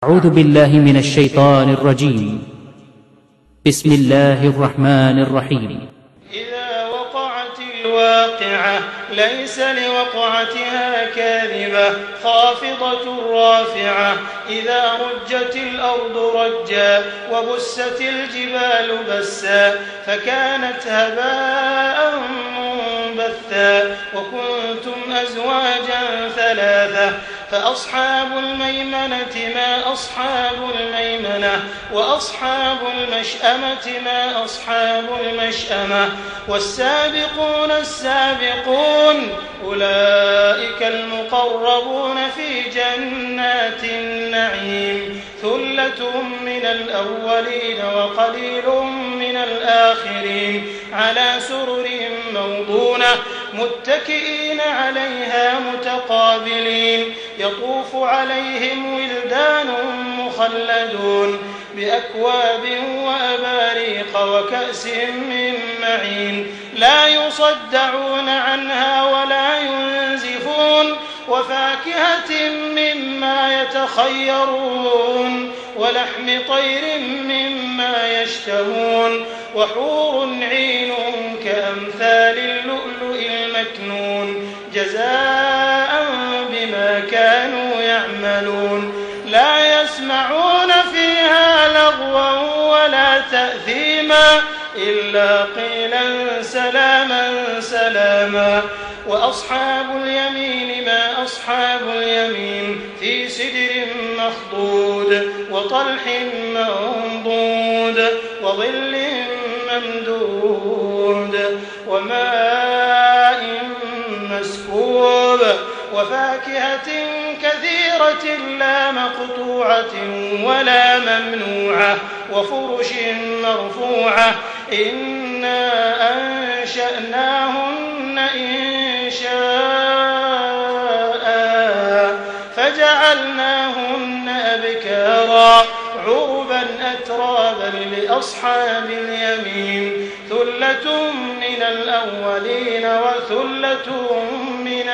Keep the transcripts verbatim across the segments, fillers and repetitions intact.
أعوذ بالله من الشيطان الرجيم. بسم الله الرحمن الرحيم. إذا وقعت الواقعة ليس لوقعتها كاذبة خافضة رافعة إذا رجت الأرض رجا وبست الجبال بسا فكانت هباء منبثا وكنتم أزواجا ثلاثة فأصحاب الميمنة ما أصحاب الميمنة وأصحاب المشأمة ما أصحاب المشأمة والسابقون السابقون أولئك المقربون في جنات النعيم ثلة من الأولين وقليل من الآخرين على سرر موضونة متكئين عليها متقابلين يطوف عليهم ولدان مخلدون بأكواب وأباريق وكأس من معين لا يصدعون عنها ولا ينزفون وفاكهة مما يتخيرون ولحم طير مما يشتهون وحور عين كأمثال اللؤلؤ المكنون جزاء بما كانوا يعملون لا يسمعون فيها لغوا ولا تأثيما إلا قيلا سلاما سلاما وأصحاب اليمين ما أصحاب اليمين في سدر مخضود وطلح منضود وظل ممدود وماء مسكوب وفاكهة كثيرة لا مقطوعة ولا ممنوعة وفرش مرفوعة إنا أنشأناهن إن شاء فجعلناهن أبكارا عربا أترابا لأصحاب اليمين ثلة من الأولين وثلة من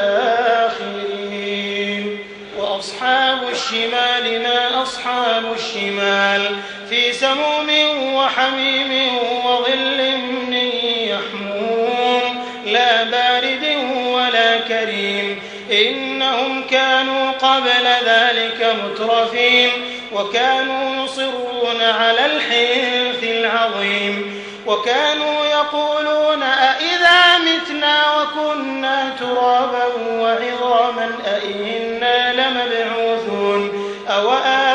الآخرين وأصحاب الشمال ما أصحاب الشمال في سموم وحميم وظل من يحموم لا بارد ولا كريم إنهم كانوا قبل ذلك مترفين وكانوا يصرون على الحنث العظيم وكانوا يقولون أئذا متنا وكنا ترابا وعظاما أئنا لمبعوثون أو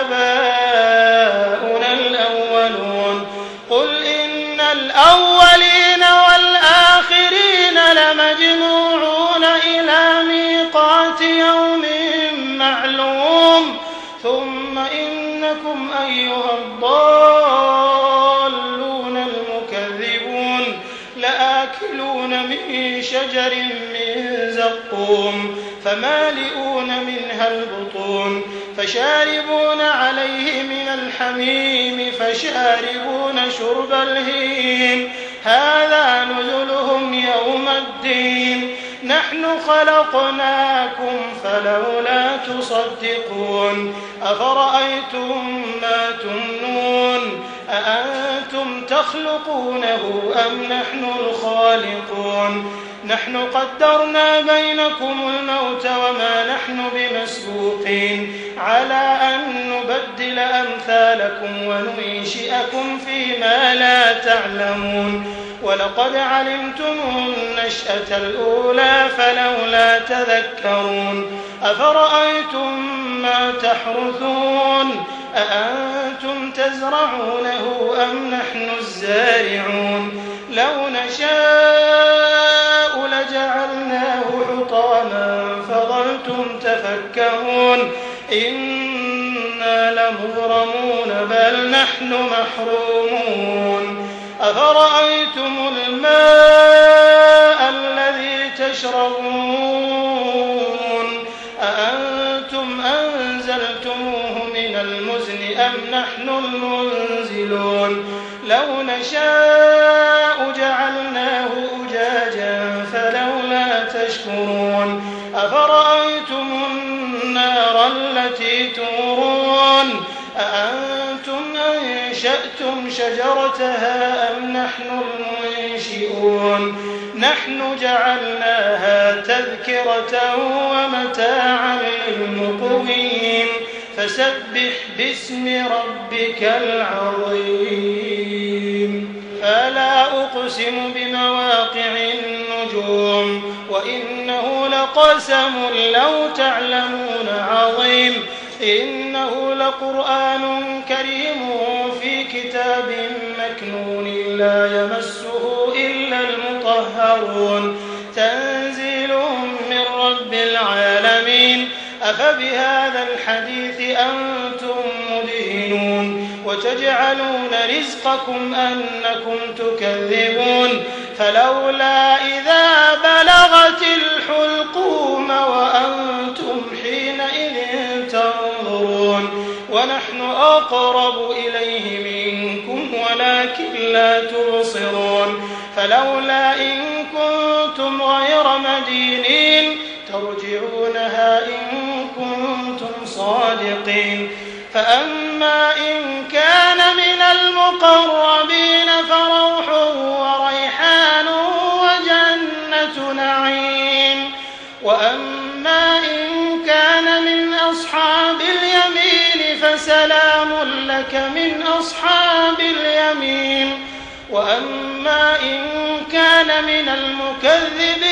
آباؤنا الأولون قل إن الأولين والآخرين لمجموعون إلى ميقات يوم معلوم ثم إنكم أيها الضالون المكذبون لآكلون من شجر من زقوم فمالئون منها البطون فشاربون عليه من الحميم فشاربون شرب الهيم هذا نزلهم يوم الدين نحن خلقناكم فلولا تصدقون أفرأيتم ما تمنون أأنتم تخلقونه أم نحن الخالقون نحن قدرنا بينكم الموت وما نحن بمسبوقين على أن نبدل أمثالكم وننشئكم فيما لا تعلمون ولقد علمتم النشأة الأولى فلولا تذكرون أفرأيتم ما تحرثون أأنتم تزرعونه أم نحن الزارعون لو نشاء لجعلناه حطاما فظلتم تفكهون إنا لمغرمون بل نحن محرومون أفرأيتم الماء الذي تشربون أأنتم أنزلتموه من المزن أم نحن المنزلون لو نشاء جعلناه أجاجا فلولا تشكرون أفرأيتم النار التي تورون ينظرون أأنتم أنشأتم شجرتها أم نحن المنشئون نحن جعلناها تذكرة ومتاعا للمقوين فسبح باسم ربك العظيم فلا أقسم بمواقع النجوم وإنه لقسم لو تعلمون عظيم إنه لقرآن كريم في كتاب مكنون لا يمسه إلا المطهرون تنزيل من رب العالمين أفبهذا الحديث أنتم مدهنون وتجعلون رزقكم أنكم تكذبون فلولا إذا بلغت الحلقوم وأنتم حينئذ تنظرون ونحن أقرب إليه منكم ولكن لا تبصرون فلولا إن كنتم غير مدينين ترجعونها إن كنتم صادقين فأما إن كان من المقربين فروح وريحان وجنة نعيم وأما إن كان من أصحاب اليمين فسلام لك من أصحاب اليمين وأما إن كان من المكذبين